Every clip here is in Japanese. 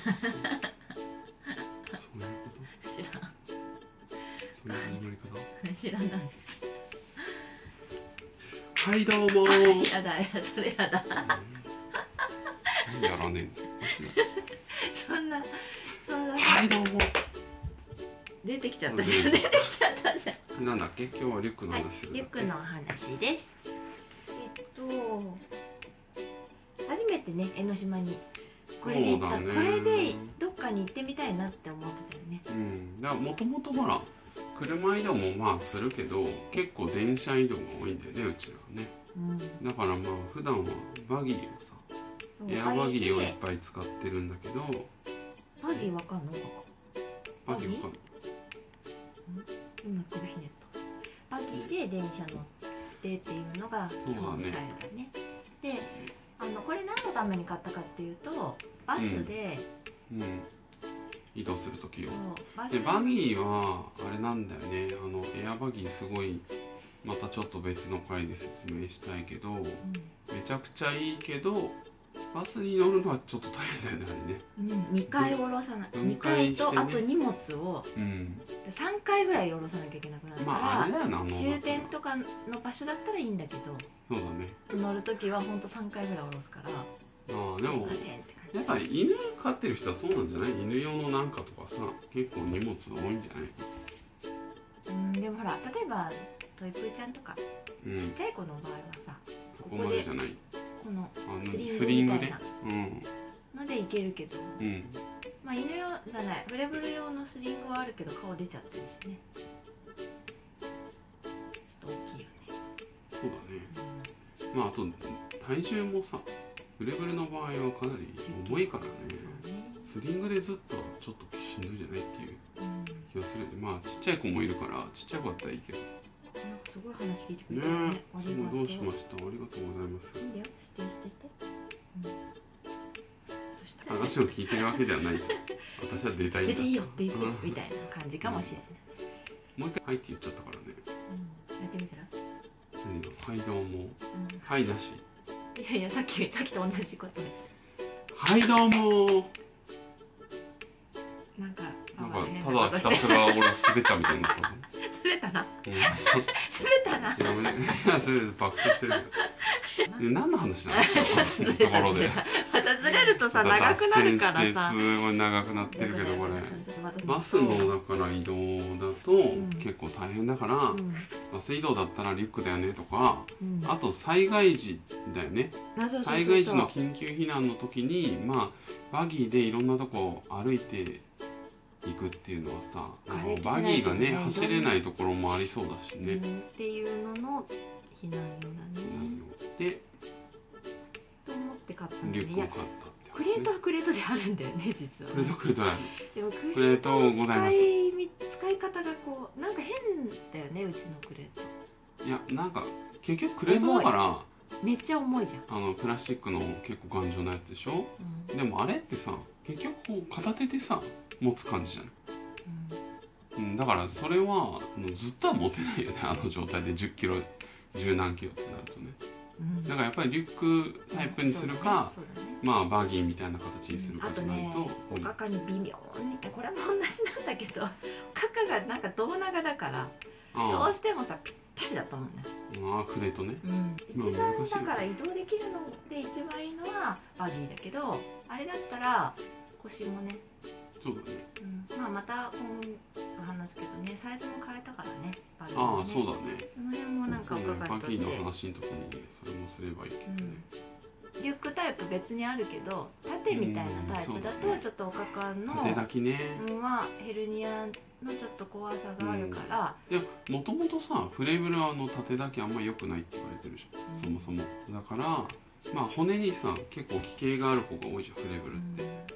知らん。 そういう始まり方。 知らない。 はいどうもやだ、それやだ。 何やらねえんだよ。 そんなはいどうも。 出てきちゃったじゃん。出てきちゃったじゃん。 なんだっけ、今日はリュックの話する。 リュックのお話です。初めてね、江ノ島にこれで行った。これでどっかに行ってみたいなって思ってたよね。 うん、だからもともとほら車移動もまあするけど、結構電車移動が多いんだよね、うちらはね。だからまあ普段はバギーをさ、エアバギーをいっぱい使ってるんだけど。 バギーわかんの？ バギーわかんの？ 今首ひねった。バギーで電車乗ってっていうのが基本スタイルだね。で、これ何のために買ったかっていうと、バスで、 移動するときよ。でバギーはあれなんだよね、エアバギーすごいまたちょっと別の回で説明したいけど、めちゃくちゃいいけどバスに乗るのはちょっと大変だよね、あれね。 2回下ろさない、2回とあと荷物を3回ぐらい下ろさなきゃいけなくなるから、終点とかの場所だったらいいんだけど、 そうだね、 乗るときはほんと3回ぐらい下ろすから。 でもやっぱり犬飼ってる人はそうなんじゃない？犬用のなんかとかさ、結構荷物多いんじゃない？ でもほら、例えばトイプーちゃんとかちっちゃい子の場合はさ、 そこまでじゃない、 このスリングでのでいけるけど、まあ犬用じゃない、フレブル用のスリングはあるけど顔出ちゃってるしね。ちょっと大きいよね。 そうだね。まああと体重もさ、フレブルの場合はかなり重いからね。スリングでずっとちょっとしんどいじゃないっていう気がするんで、まあちっちゃい子もいるからちっちゃい子だったらいいけど。 なんかすごい話聞いてくれたね。 どうしました？ありがとうございます。 いいんだよ、指定してて。 話を聞いてるわけではない。私は出たいんだ。 出ていいよって言ってみたいな感じかもしれない。 もう一回はいって言っちゃったからね。 やってみたら？ 何が？はいどうも。はいなし。 いやいや、さっきと同じことです。 はいどうも。 なんかただひたすら俺滑ったみたいになったぞ。 滑ったな。滑ったな。 やめね。それ爆笑してるけど。何の話なの？ ところで。またずれるとさ、長くなるからさ。 すごい長くなってるけど、これ。バスのだから移動だと結構大変だから、バス移動だったらリュックだよねとか、あと災害時だよね。災害時の緊急避難の時に、まあバギーでいろんなとこ歩いて行くっていうのはさ、バギーがね走れないところもありそうだしね。 っていうのの避難用だね。 で、 と思って買ったんリュックを買ったって。 クレートはクレートであるんだよね、実は。 クレートクレートだよ。 でもクレートございます。 使い方がこうなんか変だよね、うちのクレート。いや、なんか結局クレートだからめっちゃ重いじゃん。 プラスチックの結構頑丈なやつでしょ。でもあれってさ、結局こう片手でさ持つ感じじゃん。だからそれはずっとは持てないよね、あの状態で10キロ、10何キロってなるとね。だからやっぱりリュックタイプにするか、まあバギーみたいな形にするかじゃないと。 おかかに微妙に、これも同じなんだけど、おかかがなんか胴長だからどうしてもさぴったりだと思うんだよ。 クレートね。 一番だから移動できるので一番いいのはバギーだけど、あれだったら腰もね。 そうだね。 まあまた今度話すけどね、サイズも変えたからね、バギーね。 ああ、そうだね。 その辺もなんかおかかにとって。 バギーの話のとこにそれもすればいいけどね。 リュックタイプ別にあるけど、縦みたいなタイプだとちょっとおかかの縦抱きねはヘルニアのちょっと怖さがあるから。 いや、もともとさフレーブルは縦抱きあんまり良くないって言われてるじゃん、そもそも。だからまあ骨にさ結構奇形がある子が多いじゃん、フレーブルって。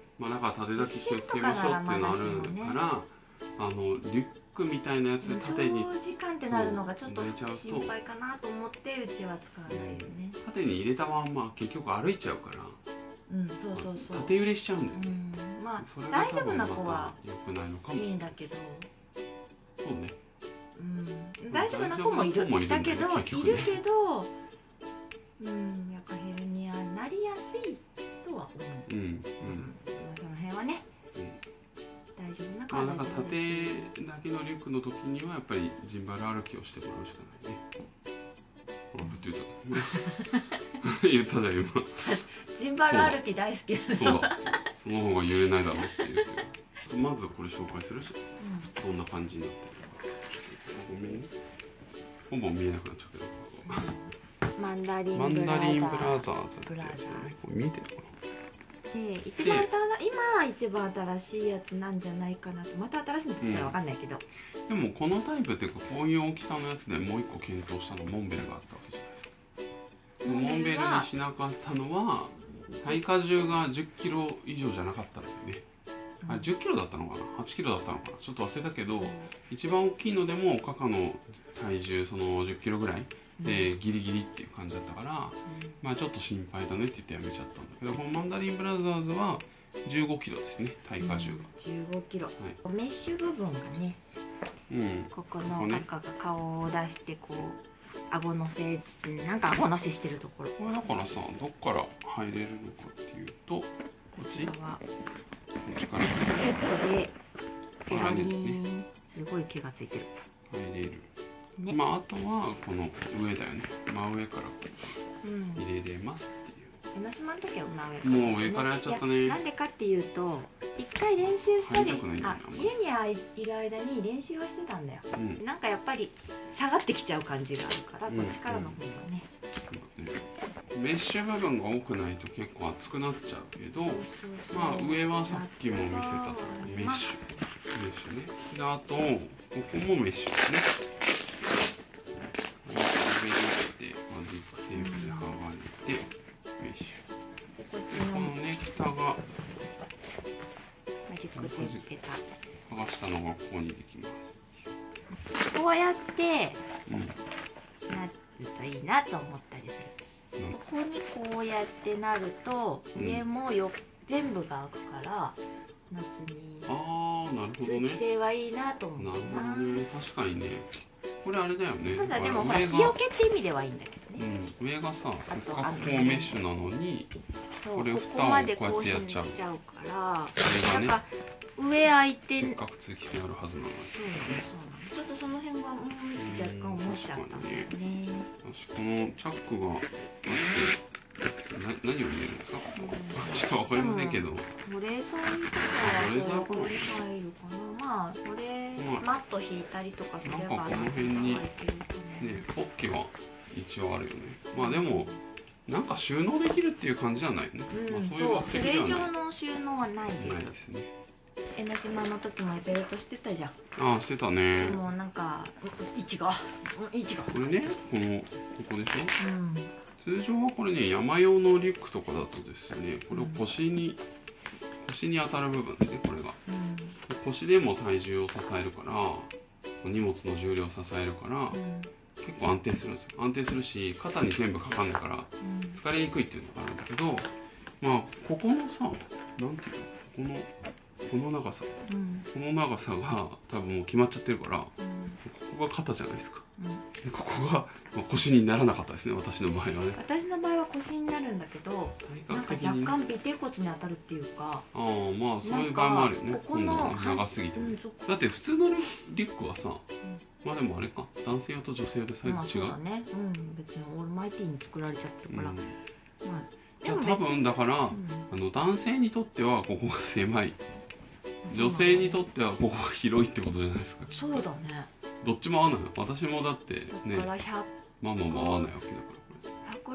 まあだから縦抱き気をつけましょうっていうのあるから、リュックみたいなやつで縦に長時間ってなるのがちょっと心配かなと思ってうちは使わないよね。 縦に入れたまんま結局歩いちゃうから、 そう縦揺れしちゃうんだよね。 まあ大丈夫な子は良くないのかもいいんだけど、 そうね、 大丈夫な子もいるだけど、やっぱヘルニアになりやすいとは思う。その辺はねまあなんか縦だけのリュックの時にはやっぱりジンバル歩きをしてもらうしかないね。言ったじゃん今。 ジンバル歩き大好きだ。 そうだ。その方が揺れないだろうっていう。まずこれ紹介するじゃん。どんな感じになってるか。ごめんね。ほぼ見えなくなっちゃうけど。 マンダリンブラザーズってやつね。これ見えてるかな。 一番今一番新しいやつなんじゃないかなと。また新しいのって言ったら分かんないけど、 でもこのタイプっていうかこういう大きさのやつでもう一個検討したのモンベルがあったわけじゃないですか。モンベルにしなかったのは耐荷重が10キロ以上じゃなかったんだよね。あ、10キロだったのかな、8キロだったのかな、ちょっと忘れたけど、一番大きいのでもカカの体重その10キロぐらいでギリギリっていう感じだったから、まあちょっと心配だねって言ってやめちゃったんだけど、このマンダリンブラザーズは15キロですね、耐荷重が。 15キロ、はい、メッシュ部分がね、ここのカカが顔を出してこう顎のせなんか顎のせしてるところ、 これだからさ、どっから入れるのかっていうと、こっちからでペラリン、すごい毛がついてる、 入れる、ね、まああとはこの上だよね、真上から入れれますっていう。 江ノ島の時は真上、もう上からやっちゃったね。 なんでかっていうと、一回練習したり、家にいる間に練習はしてたんだよ、なんかやっぱり下がってきちゃう感じがあるから、こっちからの方がね、 メッシュ部分が多くないと結構厚くなっちゃうけど、まあ上はさっきも見せたとおりメッシュね。であとここもメッシュですね。上にまずテープで剥がれてメッシュ。このね下が剥がしたのがここにできます。 こうやってなるといいなと思ったりする。ここにこうやってなると上も全部が開くから夏に通気性はいいなと思うな。 なるほどね、確かにね。これあれだよね。 ただでもほら日よけって意味ではいいんだけどね。 上がさ、せっかくこうメッシュなのにこれ蓋をこうやってやっちゃうから、 なんか上開いてせっかく通気性あるはずなのに。 ちょっとその辺が若干思っちゃったんですね。 このチャックがあって何を入れるんですか？ちょっとわかりませんけど。 保冷剤とかはここに入るかな。まあこれマット引いたりとかすればなんかこの辺にね、ポッケは一応あるよね。まあでもなんか収納できるっていう感じじゃないね。 そういう目的ではない。それ以上の収納はないです。 ないですね。 江ノ島の時もベルトしてたじゃん。 ああ、してたね。 もうなんか位置がこれね、ここでしょ。通常はこれね、山用のリュックとかだとですね、これを腰に当たる部分ですね、これが。腰でも体重を支えるから、荷物の重量を支えるから、結構安定するんですよ。安定するし、肩に全部かかんないから疲れにくいっていうのがあるんだけど、まあここのさ、なんていうの、この長さ、この長さが多分もう決まっちゃってるから、ここが肩じゃないですか。でここが腰にならなかったですね、私の場合はね。 私の場合は腰になるんだけど、なんか若干尾てい骨に当たるっていうか。 ああ、まあそういう場合もあるよね。今度ね、長すぎて。だって普通のリュックはさ、まあでもあれか、男性用と女性用でサイズ違う。 そうだね。別にオールマイティーに作られちゃってるから。 多分だから男性にとってはここが狭い。女性にとってはここが広いってことじゃないですか。 そうだね。 どっちも合わない。私もだってね、ママも合わないわけだから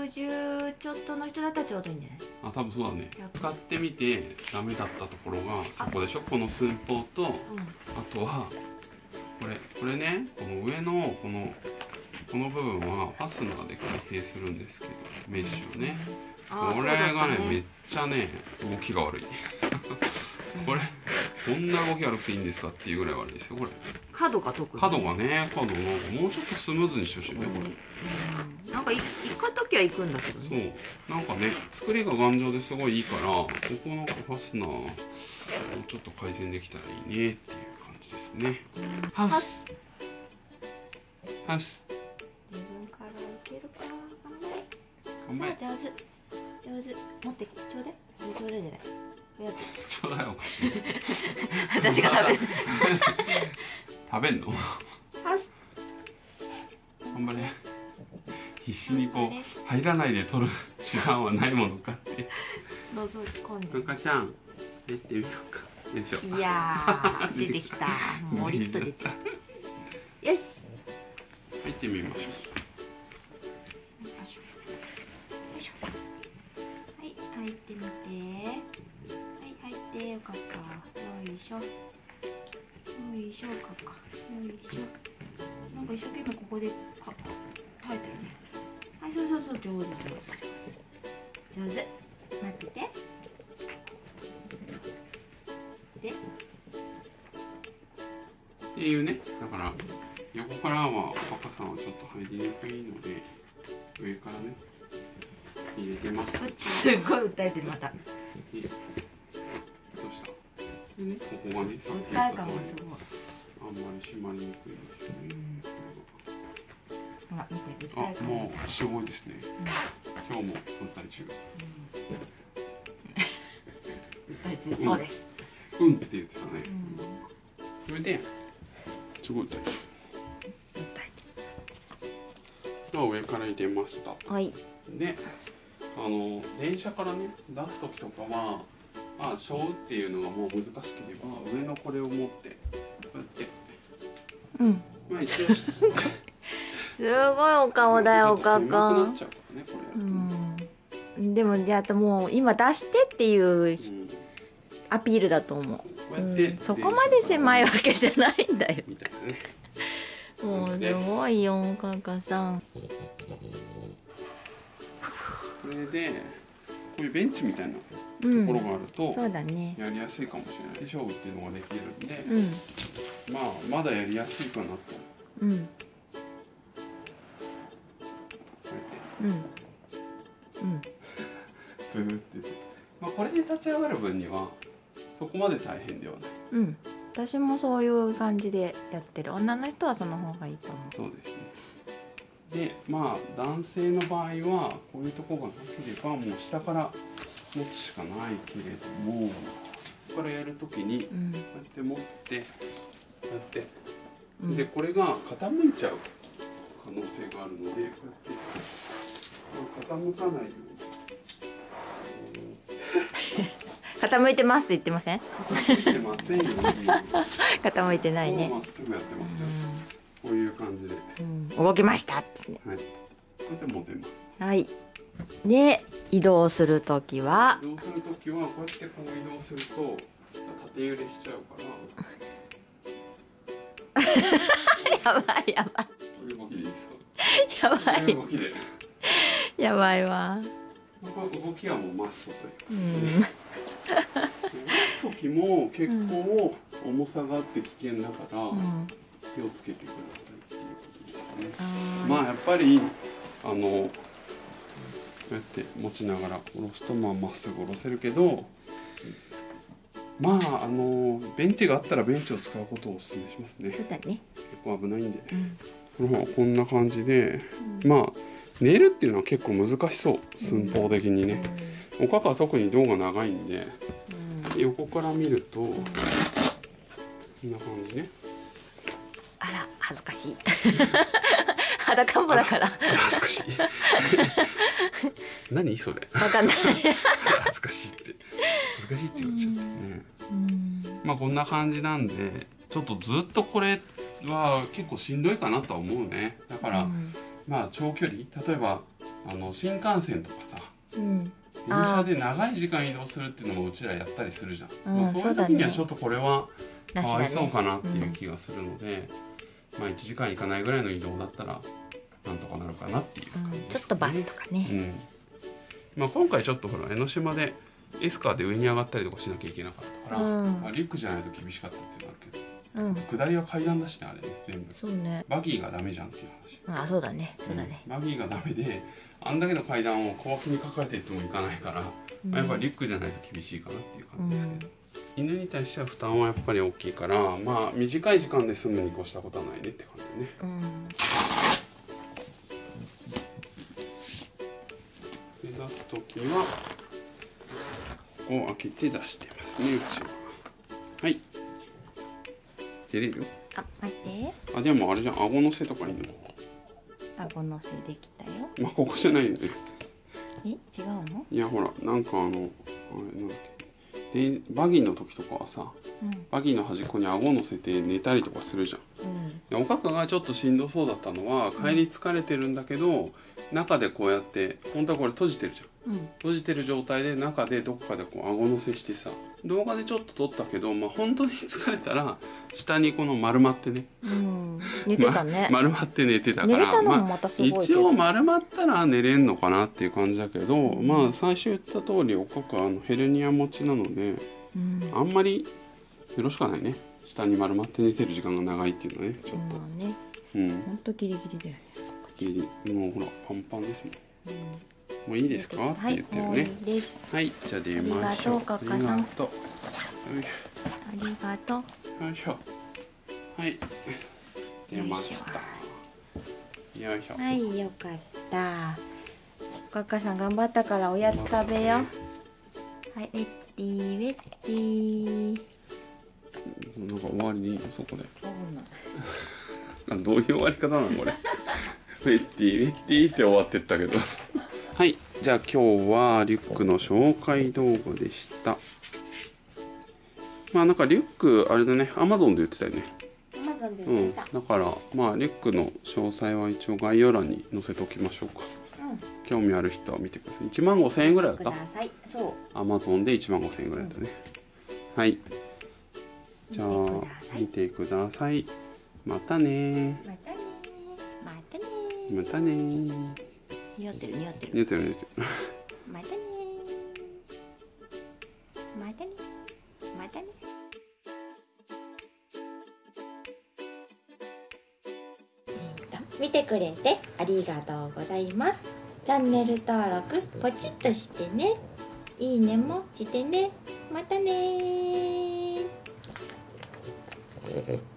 。160ちょっとの人だったらちょうどいいんじゃない？ あ、多分そうだね。使ってみてダメだったところがそこでしょ。この寸法と、あとはこれね、この上のこの部分はファスナーで開閉するんですけど、メッシュをね。これがね、めっちゃね、動きが悪い。こんな動き悪くていいんですかっていうぐらい悪いですよ、これ。 角が特に。 角がね、もうちょっとスムーズにしてほしいね、これ。なんか行く時は行くんだけどね。そう。なんかね、作りが頑丈ですごいいいから、ここなんかファスナー、もうちょっと改善できたらいいねっていう感じですね。ハス。 自分からいけるか、頑張れ。上手。持って、ちょうだい。ちょうだいじゃない。 やってちょうだいお菓子。 私が食べる。 食べんの？頑張れ。必死にこう入らないで取る手段はないものかって。 覗き込んで。 赤ちゃん、入ってみようか。よいしょ。 いや出てきた。もりっと出てきた。よし。 入ってみましょう。 はい、入ってみて。はい、入ってよかった。よいしょ。よいしょか。よいしょ。なんか一生懸命ここで耐えてるね。はい、そう、上手。待ってて。で。 っていうね、だから横からはおかかさんはちょっと入りにくいので上からね入れてます。 すごい訴えてるまた。 どうしたでね、ここがね、さっき言訴えった通り感がすごい。 あんまり締まりにくいんですよね。 ほら見て、訴えあ、 感。 もうすごいですね。今日も訴え中。 訴え中、そうです。 うんって言ってたね。それですごい訴えてる。上から入れました。 はい。 で、電車からね出す時とかは、背負うっていうのがもう難しければ上のこれを持ってこうやって、まあ一応すごいお顔だよ、おかか。 狭くなっちゃうからね、これ。 でもじゃあもう今出してっていうアピールだと思う。 こうやってそこまで狭いわけじゃないんだよ。 みたいなね。 もうすごいよ、おかかさん。 これでこういうベンチみたいなところがあると、 そうだね。 やりやすいかもしれない。で勝負っていうのができるんで、まだやりやすいかなと。こうやってブーってこれで立ち上がる分にはそこまで大変ではない。 私もそういう感じでやってる。女の人はその方がいいと思う。 そうですね。で男性の場合はこういうところがなければもう下から持つしかないけれども、ここからやるときにこうやって持ってこうやって、でこれが傾いちゃう可能性があるので、こうやって傾かないように。 傾いてますって言ってません？ 傾いてませんよ。 傾いてないね。 まっすぐやってますよ。こういう感じで。 動きましたってね。 はい。こうやって持てます。 はい。で移動するときは。 移動するときはこうやってこう移動すると縦揺れしちゃうから。 やばい。 こういう動きでいいですか？ やばい。 こういう動きで。 やばいわ。 動きはもうマストというか。時も結構重さがあって危険だから気をつけてくださいっていうことですね。やっぱりこうやって持ちながら下ろすとまっすぐ下ろせるけど、ベンチがあったらベンチを使うことをお勧めしますね。 そうだね。 結構危ないんで、こんな感じで、寝るっていうのは結構難しそう、寸法的にね。おかかは特に胴が長いんで、横から見るとこんな感じね。 あら恥ずかしい。裸んぼだから。 恥ずかしい。何それ。 わかんない。 恥ずかしいって言っちゃってね。こんな感じなんで、ちょっとずっとこれは結構しんどいかなとは思うね。だから長距離、例えば新幹線とかさ、電車で長い時間移動するっていうのもうちらやったりするじゃん。そういう時にはちょっとこれはかわいそうかなっていう気がするので、1時間いかないぐらいの移動だったらなんとかなるかなっていう感じですね。 ちょっとバスとかね。 今回ちょっとほら江ノ島でエスカーで上に上がったりとかしなきゃいけなかったから、リュックじゃないと厳しかったっていうのあるけど、下りは階段だしね、あれね、全部。 そうね。 バギーがダメじゃんっていう話。 そうだね。 バギーがダメで、あんだけの階段を小脇に抱えていってもいかないから、やっぱりリュックじゃないと厳しいかなっていう感じですけど、犬に対しては負担はやっぱり大きいから、短い時間で済むに越したことはないねって感じね。で出す時はこを開けて出してますね、うちは。はい。出れる？ あ、待って。 あ、でもあれじゃん、顎のせとかいいの？ 顎のせできたよ。 まあ、ここじゃないよね。 え、違うの？ いや、ほら、なんかあれなんでバギーの時とかはさ、バギーの端っこに顎乗せて寝たりとかするじゃん。おかかがちょっとしんどそうだったのは、帰り疲れてるんだけど、中でこうやって本当はこれ閉じてるじゃん。閉じてる状態で中でどこかでこう顎乗せしてさ、動画でちょっと撮ったけど、まあ本当に疲れたら下にこの丸まってね、 寝てたね、 丸まって寝てたから、 寝れたのもまたすごいけど、 一応丸まったら寝れんのかなっていう感じだけど、まあ最初言った通りおかかヘルニア持ちなので、あんまりよろしくはないね。下に丸まって寝てる時間が長いっていうのはね、ちょっとね、ほんとギリギリだよね。 ギリ、もうほらパンパンですもん。もういいですかって言ってるね。はい、じゃあ出ましょう。ありがとう。 ありがとう。 よいしょ。はい。出ました。よいしょ。 はい、よかった。おかかさん頑張ったからおやつ食べよう。はい、ウェッティウェッティ。 なんか終わりにそこで。どういう終わり方なのこれ。ウェッティウェッティって終わってったけど。はい、じゃあ今日はリュックの紹介動画でした。まあなんかリュックあれだね、Amazon で売ってたよね。 Amazon で売ってた。 だからまあリュックの詳細は一応概要欄に載せておきましょうか。興味ある人は見てください。15,000円ぐらいだった。 そう。 Amazon で15,000円ぐらいだったね。はい。じゃあ見てください。またね。 またね。またね。 またね。 似合ってる似合ってる。 似合ってる似合ってる。 またね。またね。またね。見てくれてありがとうございます。チャンネル登録ポチッとしてね。いいねもしてね。またねー。